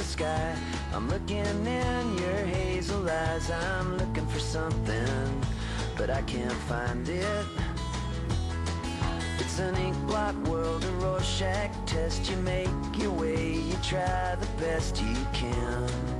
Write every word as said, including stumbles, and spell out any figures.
the sky. I'm looking in your hazel eyes. I'm looking for something, but I can't find it. It's an ink blot world, a Rorschach test. You make your way, you try the best you can.